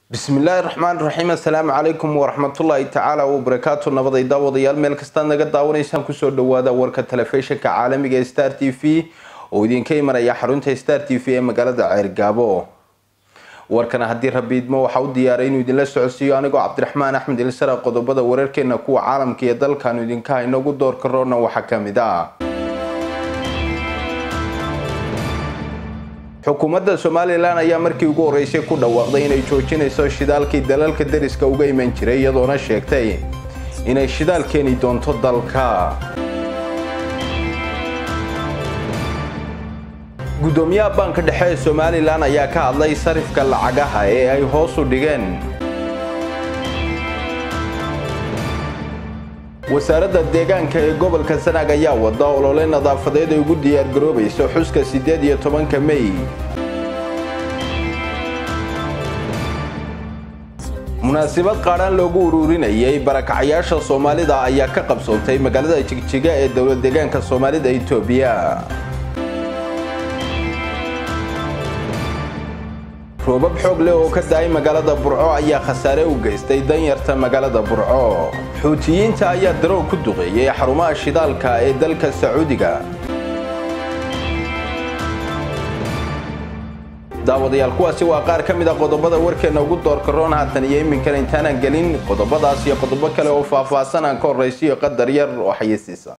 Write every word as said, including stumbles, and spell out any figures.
بسم الله الرحمن الرحيم. السلام عليكم ورحمة الله تعالى وبركاته. نبضي داوديال meel kasta naga daawanaysan ku soo dhawaada warka telefishinka caalamiga ee Star T V oo idin ka imanaya xarunta Star T V ee magaalada Ceergaabo. warkana hadii rabiidmo waxa uu diyaaray inuu idin la socodsiiyo anigoo Cabdiraxmaan Axmed Ilsara qodobada wararkeena kuwa caalamka iyo dalkan idinka hayno ugu door karoona waxa kamid ah xukuumadda Soomaaliland ayaa markii ugu horeysay ku dhawaaqday inay joojinayso shidaalkii dalalka dariska uga iman jiray iyadoona sheegtay inay shidaal keeni doonto dalka. gudoomiyaha banka dhexe ee Soomaaliland ayaa ka hadlay sarifka lacagaha ee ay hoos u dhigeen. wasaaradda deegaanka ee gobolka Sanaag ayaa wada olole nadaafadeed ay ugu diyaar garoobayso xuska sideed iyo tobanka May. munaasabad qaran loogu ururinayay barakacayaasha Soomaalida ayaa ka qabsoontay magaalada Jigjiga ee dawlad deegaanka Soomaalida Itoobiya. roobab xoog leh oo ka daay magaalada Burco ayaa khasaare u geystay danyarta magaalada Burco. xuutiyiinta ayaa darow ku duqeeyay xarumaha shidaalka ee dalka Sacuudiga. daawadayaal kuwaasi waa qaar ka mid ah qodobada warkeena ugu door karoon haatan iyo iminkan intaan gelin qodobadaas iyo qodobo kale oo faahfaahsan aan ka horeysiyo qadar yar oo xayeysiisa.